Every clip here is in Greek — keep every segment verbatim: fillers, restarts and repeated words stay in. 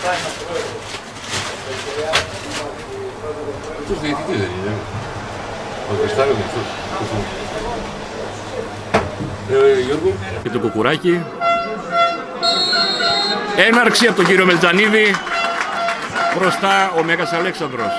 Αυτός διαιτητής δεν είναι. Ο Χριστάλλος αυτός. Ε, Γιώργο. Και το Κουκουράκι. Έναρξη από τον κύριο Μελτζανίδη. Μπροστά ο Μέγας Αλέξανδρος.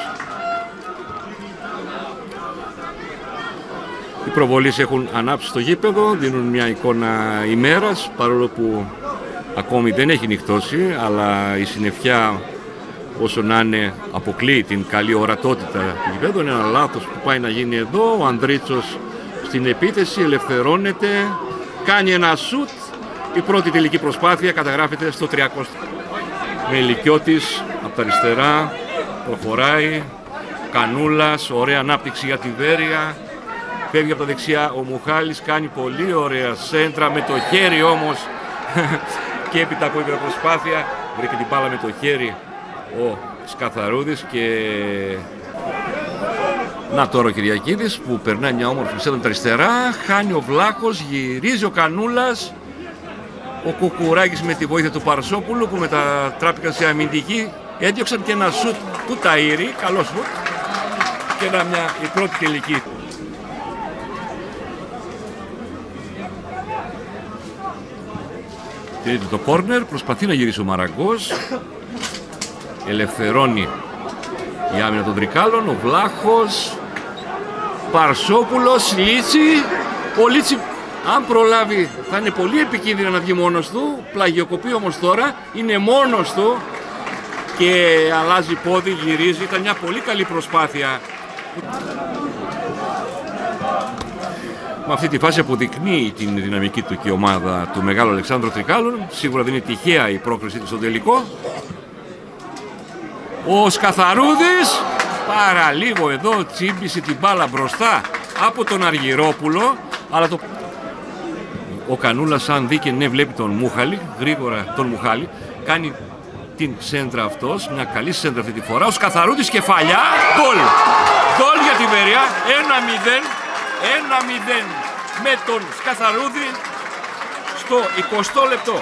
Οι προβολείς έχουν ανάψει στο γήπεδο, δίνουν μια εικόνα ημέρας, παρόλο που ακόμη δεν έχει νυχτώσει, αλλά η συννεφιά όσο να είναι αποκλείει την καλή ορατότητα του γήπεδου. Είναι ένα λάθος που πάει να γίνει εδώ. Ο Ανδρίτσος στην επίθεση ελευθερώνεται, κάνει ένα σουτ. Η πρώτη τελική προσπάθεια καταγράφεται στο τριακόσια. Μελικιώτης από τα αριστερά προχωράει, Κανούλας, ωραία ανάπτυξη για τη Βέρεια. Φεύγει από τα δεξιά ο Μουχάλης, κάνει πολύ ωραία σέντρα με το χέρι όμως και έπειτα από την προσπάθεια βρήκε την μπάλα με το χέρι ο Σκαθαρούδης και να τώρα ο Κυριακίδης που περνάει μια όμορφη σέντρα με τα αριστερά, χάνει ο Βλάχος, γυρίζει ο Κανούλας, ο Κουκουράκης με τη βοήθεια του Παρσόπουλου που μετατράπηκαν σε αμυντική, έδιωξαν και ένα σουτ του Ταΐρη, καλό σουτ και ένα μια η πρώτη τελική. Τηρείται το κόρνερ, προσπαθεί να γυρίσει ο Μαραγκός, ελευθερώνει η άμυνα των Τρικάλων, ο Βλάχος, Παρσόπουλος, Λίτσι, ο Λίτσι αν προλάβει θα είναι πολύ επικίνδυνο να βγει μόνος του, πλαγιοκοπεί όμως τώρα, είναι μόνος του και αλλάζει πόδι, γυρίζει, ήταν μια πολύ καλή προσπάθεια. Με αυτή τη φάση αποδεικνύει την δυναμική του και η ομάδα του Μεγάλου Αλεξάνδρου Τρικάλων. Σίγουρα δεν είναι τυχαία η πρόκριση του στον τελικό. Ο Σκαθαρούδης παραλίγο εδώ τσίμπησε την μπάλα μπροστά από τον Αργυρόπουλο. Αλλά το... Ο Κανούλας αν δει και ναι βλέπει τον Μούχαλη, γρήγορα τον Μουχάλη, κάνει την σέντρα αυτός, μια καλή σέντρα αυτή τη φορά. Ο Σκαθαρούδης κεφαλιά, γκολ! Γκολ για τη Βεριά, ένα μηδέν. ένα μηδέν με τον Σκαθαρούδη στο εικοστό λεπτό.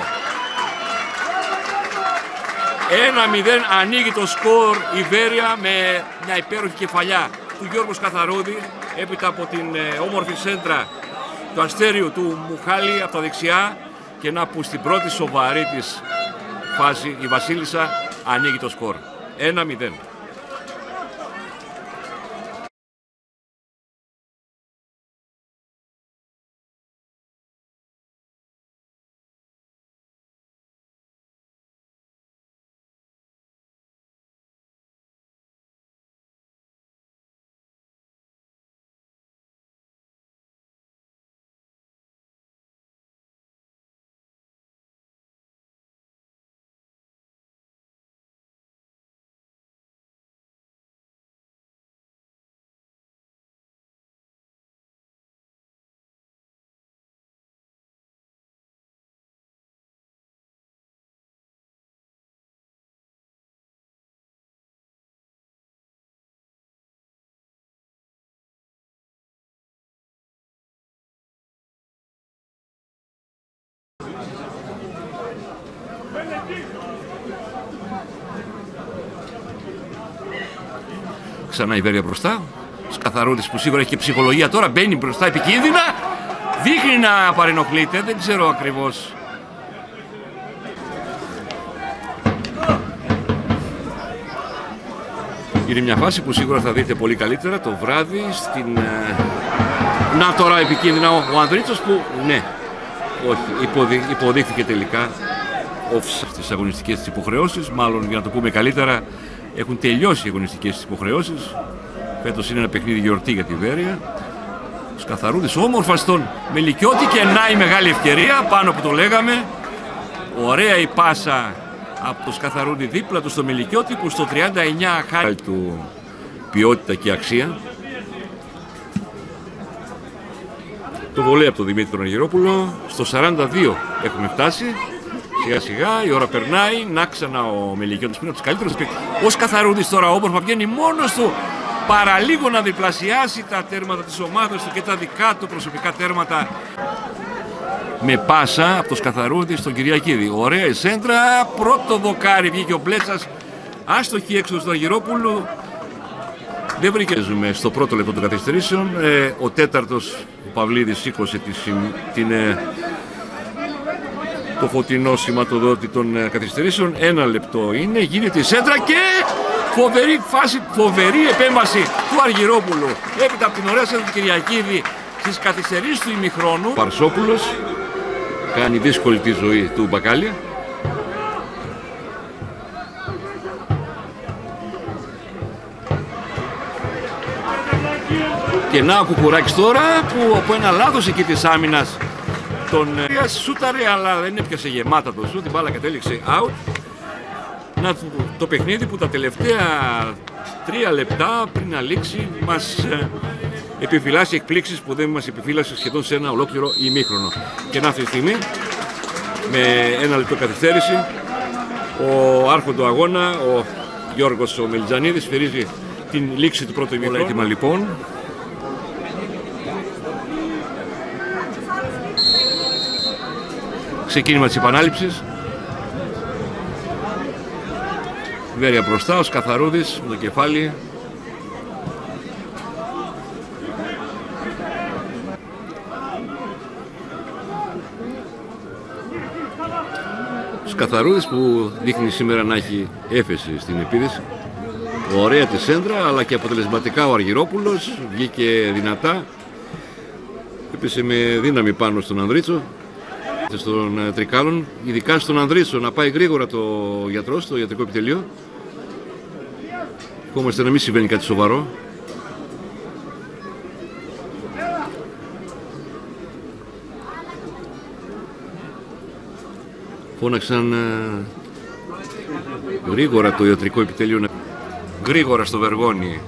ένα μηδέν ανοίγει το σκορ η Βέρεια με μια υπέροχη κεφαλιά του Γιώργου Σκαθαρούδη έπειτα από την ε, όμορφη σέντρα του Αστέριου του Μουχάλη από τα δεξιά και να που στην πρώτη σοβαρή της φάση η Βασίλισσα ανοίγει το σκορ. ένα μηδέν. Ξανά η Βέρεια μπροστά. Σκαθαρούδης που σίγουρα έχει και ψυχολογία τώρα, μπαίνει μπροστά επικίνδυνα. Δείχνει να παρενοχλείται, δεν ξέρω ακριβώς. Είναι μια φάση που σίγουρα θα δείτε πολύ καλύτερα το βράδυ στην... Να τώρα επικίνδυνα ο, ο Ανδρίτσος που ναι, όχι, υποδει, υποδείχθηκε τελικά off στις αγωνιστικές της υποχρεώσεις, μάλλον για να το πούμε καλύτερα έχουν τελειώσει οι αγωνιστικές της υποχρεώσεις. Φέτος είναι ένα παιχνίδι γιορτή για τη Βέρεια. Ο Σκαθαρούδης όμορφα στον Μελικιώτη και να η μεγάλη ευκαιρία πάνω που το λέγαμε. Ωραία η πάσα από το Σκαθαρούδη δίπλα του στο Μελικιώτη που στο τριάντα εννιά χάρη του ποιότητα και αξία. Το βολέ από τον Δημήτρη τον Αργυρόπουλο. Στο σαράντα δύο έχουμε φτάσει. Σιγά σιγά η ώρα περνάει. Να ξανά ο Μελικιώτης που είναι από τους καλύτερους παίκτες. Ο Σκαθαρούδης τώρα όμορφα βγαίνει μόνος του. Παραλίγο να διπλασιάσει τα τέρματα της ομάδας του και τα δικά του προσωπικά τέρματα. με πάσα από το Σκαθαρούδη στον Κυριακίδη. Ωραία η σέντρα, πρώτο δοκάρι βγήκε ο Μπλέτσας, άστοχη έξω του Αργυρόπουλου. Δεν βρήκε ζούμε στο πρώτο λεπτό των καθυστερήσεων. Ε, ο τέταρτος, ο Παυλίδης, σήκωσε τη, την, ε, το φωτεινό σηματοδότη των ε, καθυστερήσεων. Ένα λεπτό είναι, γίνεται η σέντρα και φοβερή φάση, φοβερή επέμβαση του Αργυρόπουλου. Έπειτα από την ωραία σέντρα του Κυριακίδη στις καθυστερήσεις του ημιχρόνου. Παρσόπουλος κάνει δύσκολη τη ζωή του Μπακάλια. Και να ο Κουκουράκης τώρα που από ένα λάθος εκεί της άμυνας τον σούταρε, αλλά δεν έπιασε γεμάτα το σούτ, την μπάλα κατέληξε out. Να, το παιχνίδι που τα τελευταία τρία λεπτά πριν να λήξει μας επιφυλάσσει εκπλήξεις που δεν μας επιφύλασε σχεδόν σε ένα ολόκληρο ημίχρονο. Και να αυτή τη στιγμή με ένα λεπτό καθυστέρηση ο άρχοντο αγώνα, ο Γιώργος ο Μελιτζανίδης, σφυρίζει την λήξη του πρώτου ημίχρονου. Έτοιμα λοιπόν. Ξεκίνημα της επανάληψης. Βέρεια μπροστά, ο Σκαθαρούδης με το κεφάλι. Ο Σκαθαρούδης που δείχνει σήμερα να έχει έφεση στην επίδεση. Ωραία τη σέντρα, αλλά και αποτελεσματικά ο Αργυρόπουλος. Βγήκε δυνατά. Έπεσε με δύναμη πάνω στον Ανδρίτσο. Στον Τρικάλων, ειδικά στον Ανδρίτσο, να πάει γρήγορα το γιατρό στο ιατρικό επιτελείο. Ευχόμαστε να μην συμβαίνει κάτι σοβαρό. Φώναξαν γρήγορα το ιατρικό επιτελείο, γρήγορα στο Βεργόνι.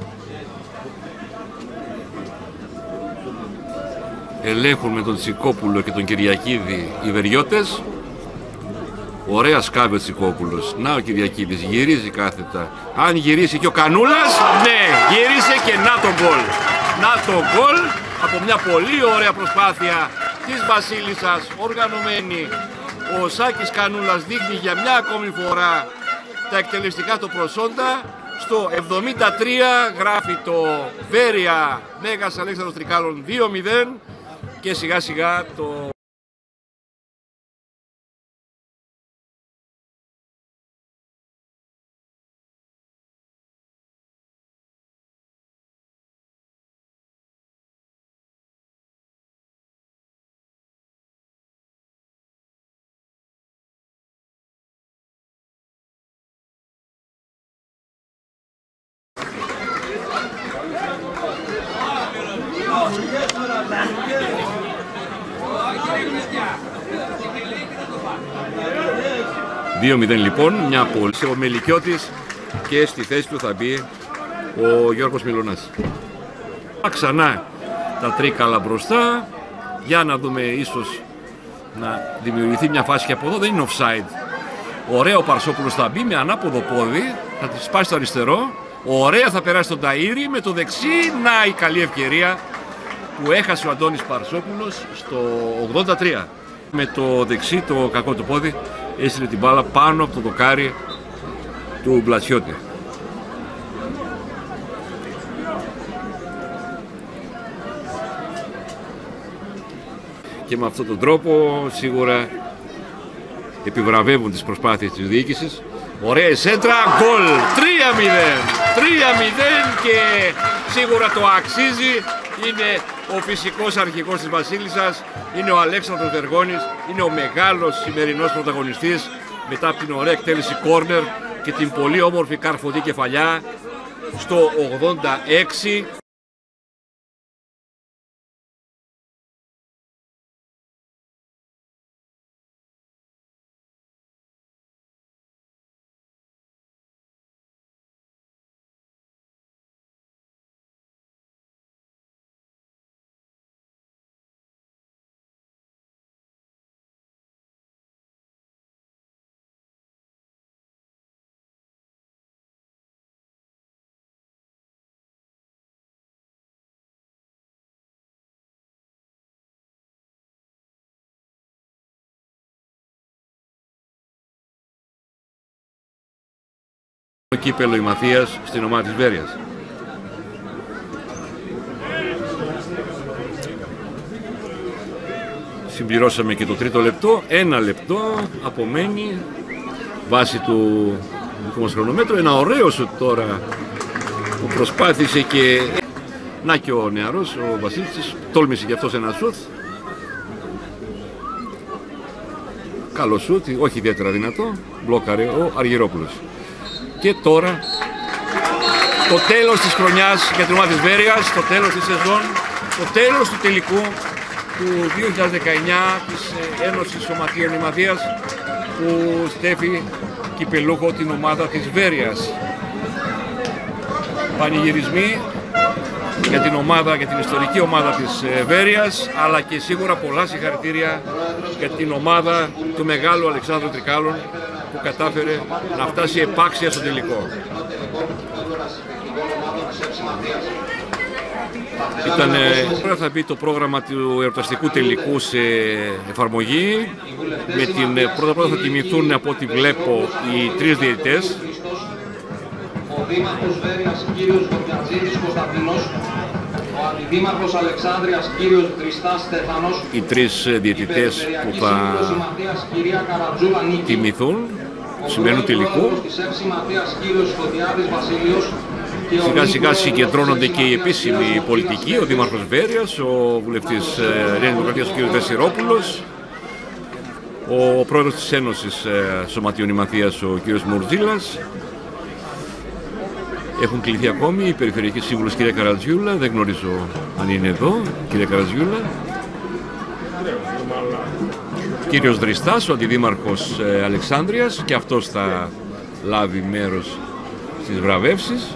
Ελέγχουν με τον Τσικόπουλο και τον Κυριακίδη οι Βεριώτες. Ωραία σκάβει ο Τσικόπουλος. Να ο Κυριακίδης γυρίζει κάθετα. Αν γυρίσει και ο Κανούλας, ναι, γύρισε και να το γκολ. Να το γκολ από μια πολύ ωραία προσπάθεια της Βασίλισσας, οργανωμένη. Ο Σάκης Κανούλας δείχνει για μια ακόμη φορά τα εκτελεστικά του προσόντα. Στο εβδομήντα τρία γράφει το Βέρεια Μέγας Αλέξανδρος Τρικάλων δύο μηδέν. Και σιγά σιγά το δύο μηδέν λοιπόν, μια πόλη. Ο Μελικιώτης και στη θέση του θα μπει ο Γιώργος Μιλωνάς. Ξανά τα τρίκαλα μπροστά, για να δούμε ίσως να δημιουργηθεί μια φάση και από εδώ, δεν είναι offside. Ωραία ο Παρσόπουλος θα μπει με ανάποδο πόδι, θα τη σπάσει το αριστερό, ωραία θα περάσει τον Ταΐρη με το δεξί, να η καλή ευκαιρία που έχασε ο Αντώνης Παρσόπουλος στο ογδόντα τρία. Με το δεξί, το κακό του πόδι, έστειλε την μπάλα πάνω από το δοκάρι του Μπλατσιώτη. Και με αυτόν τον τρόπο σίγουρα επιβραβεύουν τις προσπάθειες της διοίκησης. Ωραία η σέντρα, γκολ, τρία μηδέν, τρία μηδέν και σίγουρα το αξίζει. Είναι ο φυσικός αρχηγός της Βασίλισσας, είναι ο Αλέξανδρος Βεργόνης, είναι ο μεγάλος σημερινός πρωταγωνιστής μετά από την ωραία εκτέλεση κόρνερ και την πολύ όμορφη καρφωτή κεφαλιά στο ογδόντα έξι. κύπελλο η Μαθίας στην ομάδα της Βέρειας. Συμπληρώσαμε και το τρίτο λεπτό, ένα λεπτό απομένει βάσει του δικού μας χρονομέτρου. Ένα ωραίο σουτ τώρα που προσπάθησε και να και ο νεαρός, ο Βασίλης, τόλμησε και αυτός ένα σουτ. Καλό σουτ, όχι ιδιαίτερα δυνατό, μπλόκαρε ο Αργυρόπουλος. Και τώρα το τέλος της χρονιάς για την ομάδα της Βέρειας, το τέλος της σεζόν, το τέλος του τελικού του δύο χιλιάδες δεκαεννιά της Ένωσης Σωματείων Ημαθίας, που στέφει κυπελούχο την ομάδα της Βέρειας. Πανηγυρισμοί για την ομάδα, για την ιστορική ομάδα της Βέρειας, αλλά και σίγουρα πολλά συγχαρητήρια για την ομάδα του μεγάλου Αλεξάνδρου Τρικάλων, που κατάφερε να φτάσει επάξια στο τελικό. Ήταν, τώρα θα μπει το πρόγραμμα του εορταστικού τελικού σε εφαρμογή. Με την πρώτα πρώτα θα τιμηθούν, από ό,τι βλέπω, οι τρεις διαιτητές. Ο Δήμαρχος Βέρειας κύριος Βορτιατζίδης Κωνσταντίνος, ο Αντιδήμαρχος Αλεξάνδρειας κύριος Δριστάς Στέφανος, οι τρεις διαιτητές που θα τιμηθούν σημαίνουν τελικού. Σιγά σιγά συγκεντρώνονται και οι επίσημοι πολιτικοί, ο Δήμαρχος Βέρειας, ο βουλευτής Νέας Δημοκρατίας ο κ. Δεσιρόπουλος, ο πρόεδρος της Ένωσης Σωματείων Ημαθίας ο κ. Μουρζίλας. Έχουν κληθεί ακόμη η Περιφερειακή Σύμβουλος κ. Καρατζιούλα, δεν γνωρίζω αν είναι εδώ, κ. Καρατζιούλα. Κύριος Δριστάς, ο Αντιδήμαρχος Αλεξάνδρειας, και αυτός θα λάβει μέρος στις βραβεύσεις.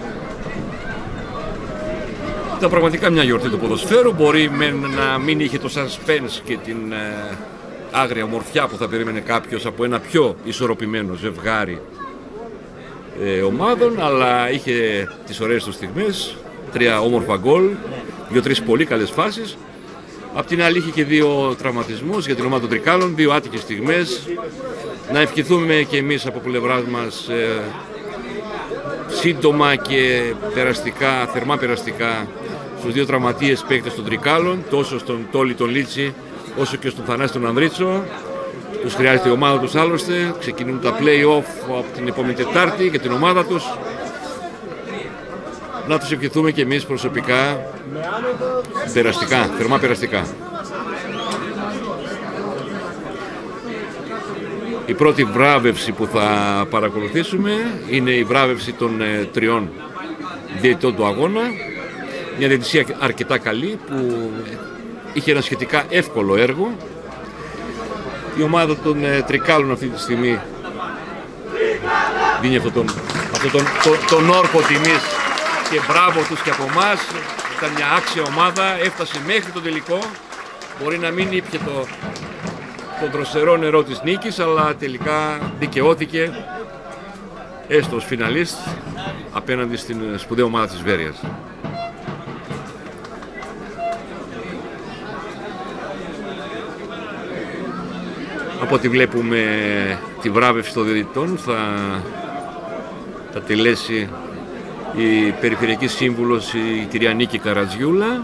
Ήταν πραγματικά μια γιορτή του ποδοσφαίρου, μπορεί με να μην είχε το suspense και την ε, άγρια ομορφιά που θα περίμενε κάποιος από ένα πιο ισορροπημένο ζευγάρι ε, ομάδων, αλλά είχε τις ωραίες του στιγμές, τρία όμορφα γκολ, δύο-τρεις πολύ καλές φάσεις. Απ' την άλλη είχε και δύο τραυματισμούς για την ομάδα των Τρικάλων, δύο άτυχες στιγμές. Να ευχηθούμε και εμείς από πλευράς μας ε, σύντομα και περαστικά, θερμά περαστικά στους δύο τραυματίες παίκτες των Τρικάλων, τόσο στον Τόλι τον Λίτσι όσο και στον Θανάση τον Ανδρίτσο. Τους χρειάζεται η ομάδα τους άλλωστε. Ξεκινούν τα play-off από την επόμενη Τετάρτη για την ομάδα τους. Να τους ευχηθούμε και εμείς προσωπικά περαστικά, θερμά περαστικά. Η πρώτη βράβευση που θα παρακολουθήσουμε είναι η βράβευση των ε, τριών διαιτητών του αγώνα. Μια διαιτησία αρκετά καλή που είχε ένα σχετικά εύκολο έργο. Η ομάδα των ε, Τρικάλων αυτή τη στιγμή δίνει αυτόν τον, αυτό τον, το, τον όρκο τιμής και μπράβο τους και από εμάς. Ήταν μια άξια ομάδα, έφτασε μέχρι το τελικό. Μπορεί να μην ήπιε το, το δροσερό νερό της νίκης, αλλά τελικά δικαιώθηκε έστω ως φιναλίστ απέναντι στην σπουδαία ομάδα της Βέρειας. Από ό,τι βλέπουμε, τη βράβευση των διαιτητών θα, θα τελέσει η Περιφερειακή Σύμβουλος, η κυρία Νίκη Καρατζιούλα.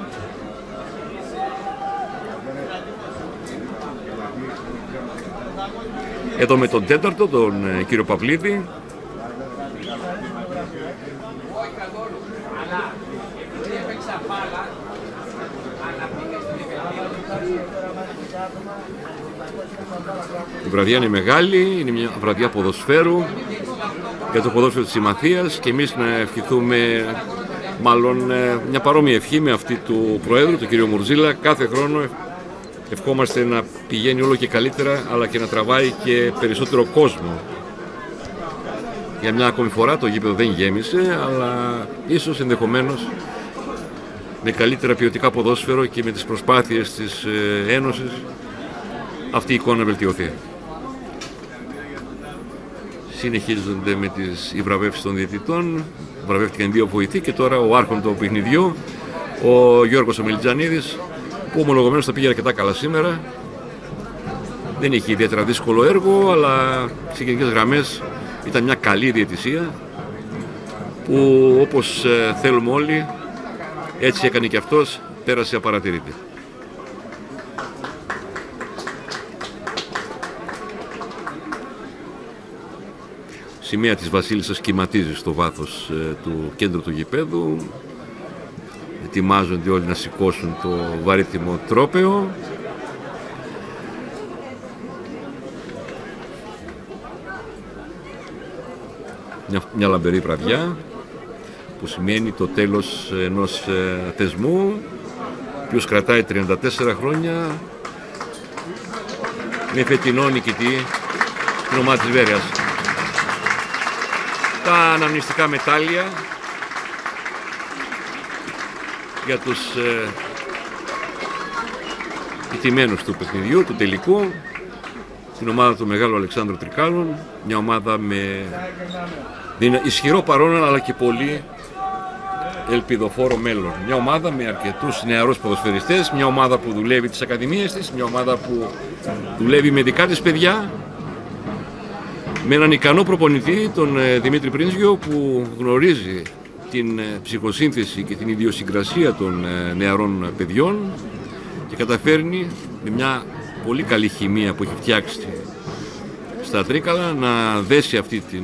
Εδώ με τον τέταρτο, τον κύριο Παυλίδη. Η βραδιά είναι μεγάλη, είναι μια βραδιά ποδοσφαίρου για το ποδόσφαιρο της Ημαθίας, και εμείς να ευχηθούμε μάλλον μια παρόμοια ευχή με αυτή του Προέδρου, του κ. Μουρζίλα. Κάθε χρόνο ευχόμαστε να πηγαίνει όλο και καλύτερα, αλλά και να τραβάει και περισσότερο κόσμο. Για μια ακόμη φορά το γήπεδο δεν γέμισε, αλλά ίσως ενδεχομένως με καλύτερα ποιοτικά ποδόσφαιρο και με τις προσπάθειες της Ένωσης αυτή η εικόνα βελτιωθεί. Συνεχίζονται με τις οι βραβεύσεις των διαιτητών. Βραβεύτηκαν δύο βοηθοί και τώρα ο άρχον του παιχνιδιού, ο Γιώργος Ομιλιτζανίδης, που ομολογωμένως θα πήγε αρκετά καλά σήμερα. Δεν είχε ιδιαίτερα δύσκολο έργο, αλλά σε γενικές γραμμές ήταν μια καλή διαιτησία. που όπως θέλουμε όλοι, έτσι έκανε και αυτός, πέρασε απαρατηρήτη. Σημαία της Βασίλισσας κυματίζει στο βάθος του κέντρου του γηπέδου. Ετοιμάζονται όλοι να σηκώσουν το βαρύτιμο τρόπαιο. Μια, μια λαμπερή βραδιά που σημαίνει το τέλος ενός ε, θεσμού ο οποίος κρατάει τριάντα τέσσερα χρόνια με φετινό νικητή την ομάδα της Βέρειας. Τα αναμνηστικά μετάλλια για τους ε, ηττημένους του παιχνιδιού, του τελικού, την ομάδα του Μεγάλου Αλεξάνδρου Τρικάλων, μια ομάδα με ισχυρό παρόν αλλά και πολύ ελπιδοφόρο μέλλον. Μια ομάδα με αρκετούς νεαρούς ποδοσφαιριστές, μια ομάδα που δουλεύει τις ακαδημίες της, μια ομάδα που δουλεύει με δικά της παιδιά, με έναν ικανό προπονητή, τον Δημήτρη Πρίνζιο, που γνωρίζει την ψυχοσύνθεση και την ιδιοσυγκρασία των νεαρών παιδιών και καταφέρνει με μια πολύ καλή χημεία που έχει φτιάξει στα Τρίκαλα να δέσει αυτή την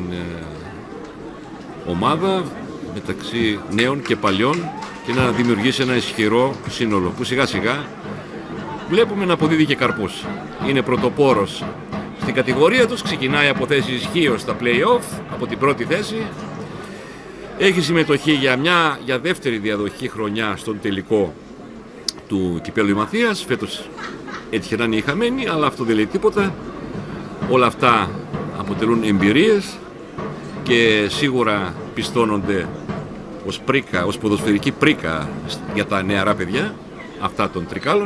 ομάδα μεταξύ νέων και παλιών και να δημιουργήσει ένα ισχυρό σύνολο που σιγά σιγά βλέπουμε να αποδίδει και καρπούς. Είναι πρωτοπόρος στην κατηγορία τους, ξεκινάει από θέση ισχύως στα play-off, από την πρώτη θέση. Έχει συμμετοχή για, μια, για δεύτερη διαδοχή χρονιά στον τελικό του Κυπέλλου Ημαθίας. Φέτος έτυχε να είναι η χαμένη, αλλά αυτό δεν λέει τίποτα. Όλα αυτά αποτελούν εμπειρίες και σίγουρα πιστώνονται ως πρίκα, ως ποδοσφαιρική πρίκα για τα νεαρά παιδιά, αυτά των Τρικάλων.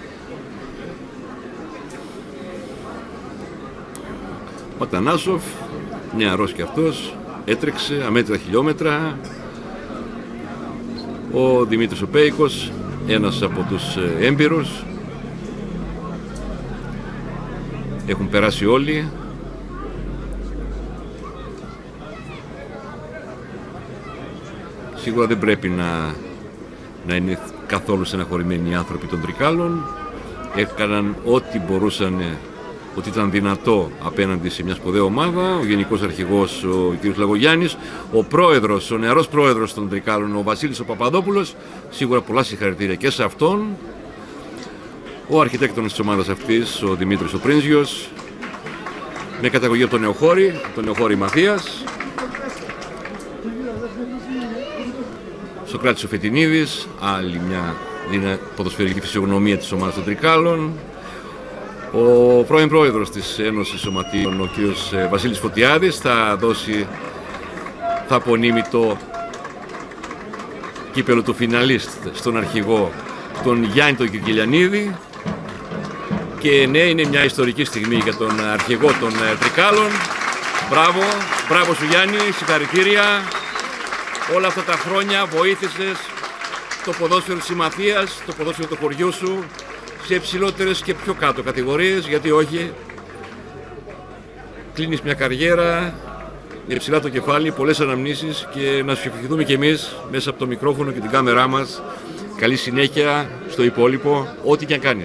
Ο Ατανάσοφ, νεαρός και αυτός, έτρεξε αμέτρητα χιλιόμετρα. Ο Δημήτρης ο Πέικος, ένας από τους έμπειρους. Έχουν περάσει όλοι. Σίγουρα δεν πρέπει να, να είναι καθόλου στεναχωρημένοι οι άνθρωποι των Τρικάλων. Έκαναν ό,τι μπορούσαν, ότι ήταν δυνατό απέναντι σε μια σπουδαία ομάδα. Ο Γενικός Αρχηγός, ο κ. Λαγογιάννης, ο πρόεδρος, ο νεαρός πρόεδρος των Τρικάλων, ο Βασίλης ο Παπαδόπουλος, σίγουρα πολλά συγχαρητήρια και σε αυτόν. Ο αρχιτέκτονας της ομάδας αυτής, ο Δημήτρης ο Πρίνζιος, με καταγωγή από τον Νεοχώρη, τον Νεοχώρη Μαθίας. Σοκράτης ο Φετινίδης, άλλη μια είναι ποδοσφαιρική φυσιογνωμία της ομάδας των Τρικάλων. Ο πρώην πρόεδρος της Ένωσης Σωματείων, ο κ. Βασίλης Φωτιάδης, θα δώσει, θα απονείμει το κύπελο του φιναλίστ στον αρχηγό, τον Γιάννη τον Κυρκυλιανίδη. Και ναι, είναι μια ιστορική στιγμή για τον αρχηγό των Τρικάλων. Μπράβο, μπράβο σου Γιάννη, συγχαρητήρια. Όλα αυτά τα χρόνια βοήθησες το ποδόσφαιρο της Συμμαθίας, το ποδόσφαιρο του χωριού σου, σε υψηλότερες και πιο κάτω κατηγορίες, γιατί όχι, κλείνεις μια καριέρα με ψηλά το κεφάλι, πολλές αναμνήσεις, και να σου ευχηθούμε κι εμείς μέσα από το μικρόφωνο και την κάμερά μας καλή συνέχεια στο υπόλοιπο, ό,τι και αν κάνεις.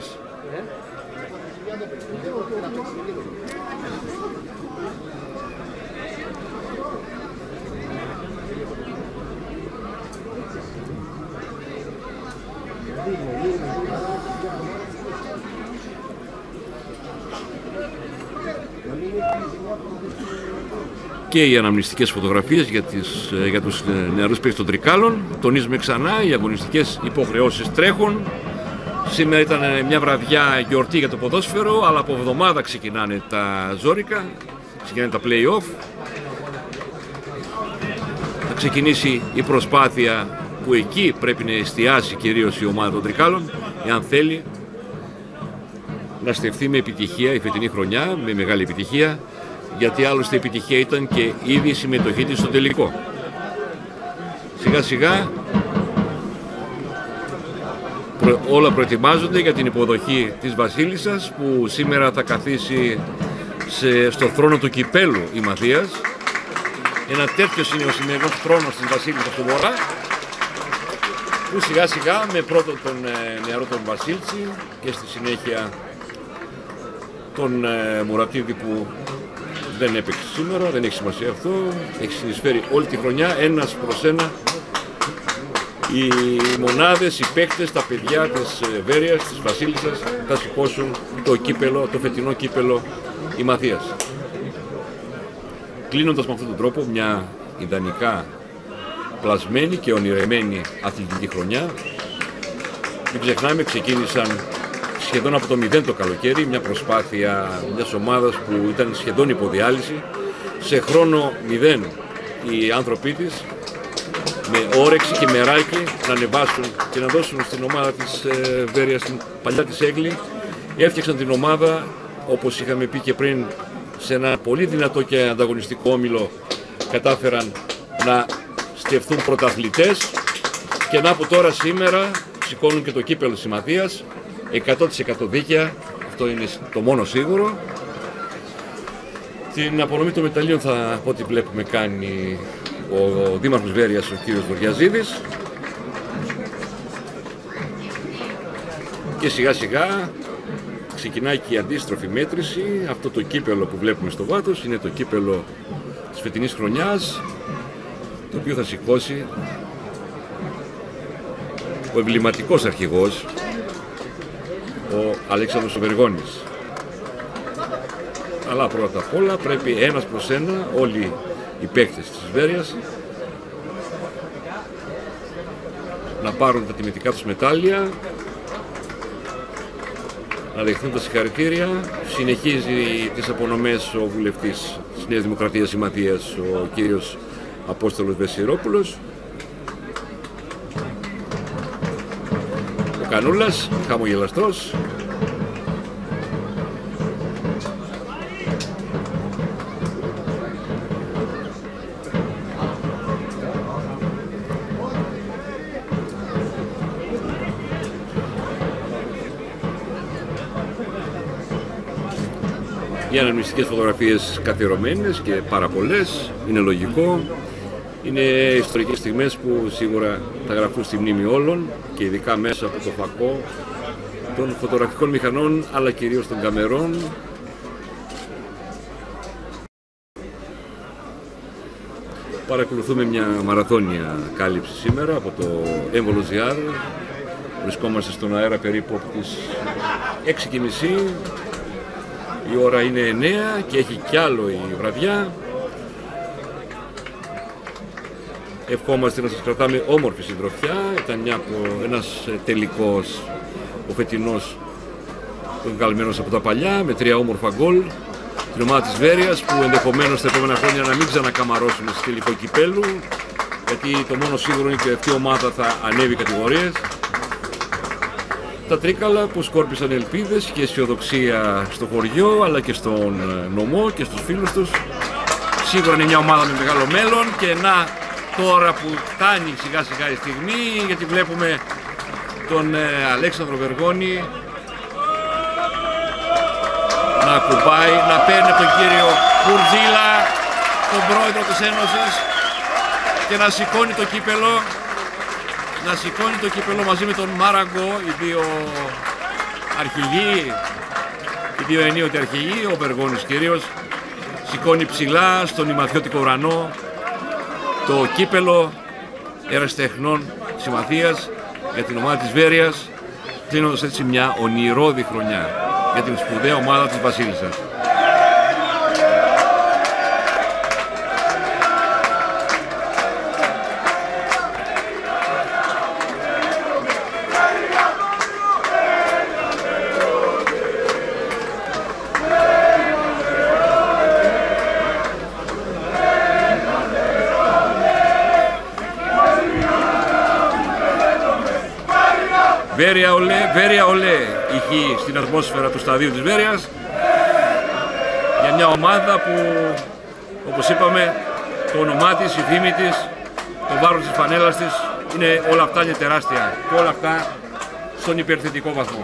Και οι αναμνηστικές φωτογραφίες για, τις, για τους νεαρούς παίκτες των Τρικάλων. Τονίζουμε ξανά, οι αγωνιστικές υποχρεώσεις τρέχουν. Σήμερα ήταν μια βραδιά γιορτή για το ποδόσφαιρο, αλλά από εβδομάδα ξεκινάνε τα ζόρικα, ξεκινάνε τα play-off. Θα ξεκινήσει η προσπάθεια που εκεί πρέπει να εστιάσει κυρίως η ομάδα των Τρικάλων, εάν θέλει να στεφθεί με επιτυχία η φετινή χρονιά, με μεγάλη επιτυχία, γιατί άλλωστε η επιτυχία ήταν και ήδη η συμμετοχή της στο τελικό. Σιγά σιγά προ, όλα προετοιμάζονται για την υποδοχή της Βασίλισσας, που σήμερα θα καθίσει σε, στο θρόνο του Κυπέλλου Ημαθίας. Ένα τέτοιο είναι ο σημερινός χρόνος της Βασίλισσας του Βορρά, που σιγά σιγά με πρώτο τον ε, νεαρό τον Βασίλτσι και στη συνέχεια τον ε, Μουρατίδη που δεν έπαιξε σήμερα, δεν έχει σημασία αυτό, έχει συνεισφέρει όλη τη χρονιά ένας προς ένα οι μονάδες, οι παίκτες, τα παιδιά της Βέρειας, της Βασίλισσας θα σηκώσουν το κύπελο, το φετινό κύπελο η Μαθίας. Κλείνοντας με αυτόν τον τρόπο μια ιδανικά πλασμένη και ονειρεμένη αθλητική χρονιά. Μην ξεχνάμε, ξεκίνησαν σχεδόν από το μηδέν το καλοκαίρι, μια προσπάθεια μιας ομάδας που ήταν σχεδόν υποδιάλυση. Σε χρόνο μηδέν οι άνθρωποι της, με όρεξη και μεράκι, να ανεβάσουν και να δώσουν στην ομάδα της ε, Βέρειας, στην παλιά της Έγκλη, έφτιαξαν την ομάδα, όπως είχαμε πει και πριν, σε ένα πολύ δυνατό και ανταγωνιστικό όμιλο, κατάφεραν να στεφθούν πρωταθλητές και να από τώρα σήμερα σηκώνουν και το κύπελο της Μαθίας, εκατό τοις εκατό δίκαια, αυτό είναι το μόνο σίγουρο. Την απονομή των μεταλλίων θα, από ό,τι βλέπουμε, κάνει ο, ο Δήμαρχος Βέρειας, ο κύριος Βοριαζίδης, και σιγά σιγά ξεκινάει και η αντίστροφη μέτρηση. Αυτό το κύπελο που βλέπουμε στο βάθος είναι το κύπελο της φετινής χρονιάς, το οποίο θα σηκώσει ο εμβληματικός αρχηγός, ο Αλέξανδρος Βεργόνης. Αλλά πρώτα απ' όλα πρέπει ένας προς ένα όλοι οι παίκτες της Βέρειας να πάρουν τα τιμητικά τους μετάλλια, να δεχθούν τα συγχαρητήρια. Συνεχίζει τις απονομές ο βουλευτής της Νέας Δημοκρατίας η Μαθίας, ο κύριος Απόστολος Βεσιρόπουλος. Ο Κανούλας, χαμογελαστός. Οι αναμνηστικές φωτογραφίες καθιερωμένες και πάρα πολλές, είναι λογικό. Είναι ιστορικές στιγμές που σίγουρα θα γραφτούν στη μνήμη όλων και ειδικά μέσα από το φακό των φωτογραφικών μηχανών, αλλά κυρίως των καμερών. Παρακολουθούμε μια μαραθώνια κάλυψη σήμερα από το Έμβολο Ζιάρ. Βρισκόμαστε στον αέρα περίπου από τις έξι και μισή. Η ώρα είναι εννέα και έχει κι άλλο η βραδιά. Ευχόμαστε να σας κρατάμε όμορφη συντροφιά. Ήταν μια, ένας τελικός, ο φετινός, τον καλυμμένος από τα παλιά, με τρία όμορφα γκολ. Την ομάδα της Βέρειας που ενδεχομένως τα επόμενα χρόνια να μην ξανακαμαρώσουν στη τελικό κυπέλου, γιατί το μόνο σίγουρο είναι ότι αυτή η ομάδα θα ανέβει κατηγορίες. Τα Τρίκαλα που σκόρπισαν ελπίδες και αισιοδοξία στο χωριό αλλά και στον νομό και στους φίλους τους. Σίγουρα είναι μια ομάδα με μεγάλο μέλλον και να τώρα που φτάνει σιγά σιγά η στιγμή, γιατί βλέπουμε τον ε, Αλέξανδρο Βεργόνη να κουπάει, να παίρνει τον κύριο Κουρτζίλα, τον πρόεδρο της Ένωσης, και να σηκώνει το κύπελο. Να σηκώνει το κύπελο μαζί με τον Μάραγκο, οι δύο αρχηγοί, οι δύο ενίοτοι αρχηγοί, ο Βεργόνης κυρίως, σηκώνει ψηλά στον ημαθιώτικο ουρανό το κύπελο ερασιτεχνών της Μαθίας για την ομάδα της Βέρειας, κλείνοντας έτσι μια ονειρώδη χρονιά για την σπουδαία ομάδα της Βασίλισσας. Βέρεια ολέ, Βέρεια ολέ, ηχεί στην ατμόσφαιρα του σταδίου της Βέρειας για μια ομάδα που, όπως είπαμε, το όνομά της, η φήμη της, το βάρος της φανέλας της, είναι, όλα αυτά είναι τεράστια και όλα αυτά στον υπερθετικό βαθμό.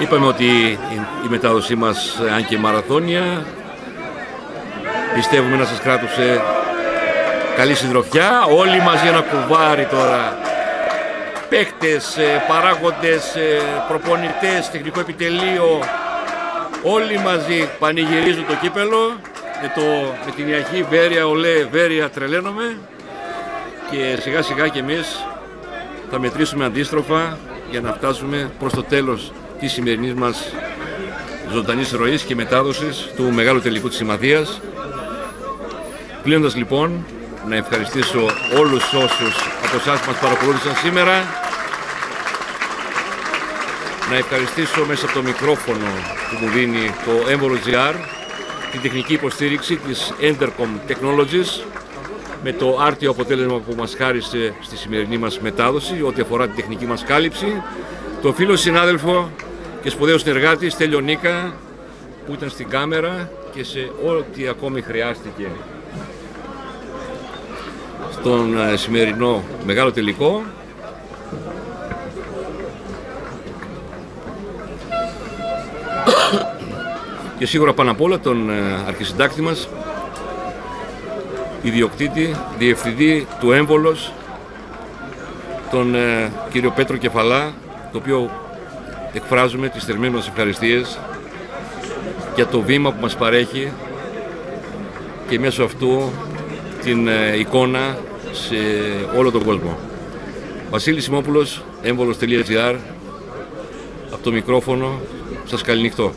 Είπαμε ότι η μετάδοσή μας, αν και μαραθώνια, πιστεύουμε να σας κράτησε καλή συντροφιά. Όλοι μαζί ένα κουβάρι τώρα. Παίκτες, παράγοντες, προπονητές, τεχνικό επιτελείο. Όλοι μαζί πανηγυρίζουν το κύπελο. Με, το, με την ιαχή Βέρεια, ολέ, Βέρεια, τρελαίνομαι. Και σιγά σιγά και εμείς θα μετρήσουμε αντίστροφα για να φτάσουμε προς το τέλος της σημερινής μας ζωντανής ροής και μετάδοσης του μεγάλου τελικού της Συμμαθίας. Κλείνοντας λοιπόν, να ευχαριστήσω όλους όσους από εσάς μας παρακολούθησαν σήμερα. Να ευχαριστήσω μέσα από το μικρόφωνο που μου δίνει το Έμβολο τζι αρ την τεχνική υποστήριξη της Entercom Technologies, με το άρτιο αποτέλεσμα που μας χάρισε στη σημερινή μας μετάδοση ό,τι αφορά την τεχνική μας κάλυψη, το φίλο συνάδελφο και σπουδαίο συνεργάτη Στέλιο Νίκα που ήταν στην κάμερα και σε ό,τι ακόμη χρειάστηκε στον σημερινό μεγάλο τελικό. Και σίγουρα πάνω απ' όλα τον αρχισυντάκτη μας, ιδιοκτήτη, διευθυντή του Έμβολος, τον ε, κύριο Πέτρο Κεφαλά, το οποίο εκφράζουμε τις θερμές μας ευχαριστίες για το βήμα που μας παρέχει και μέσω αυτού την ε, εικόνα σε όλο τον κόσμο. Βασίλης Σιμόπουλος, έμβολος τελεία τζι αρ, από το μικρόφωνο σας καληνυχτώ.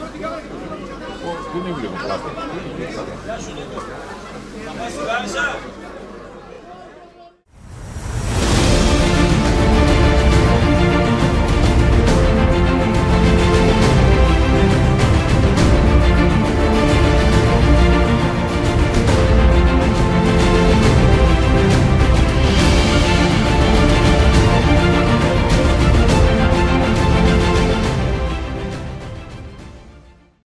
Δεν είναι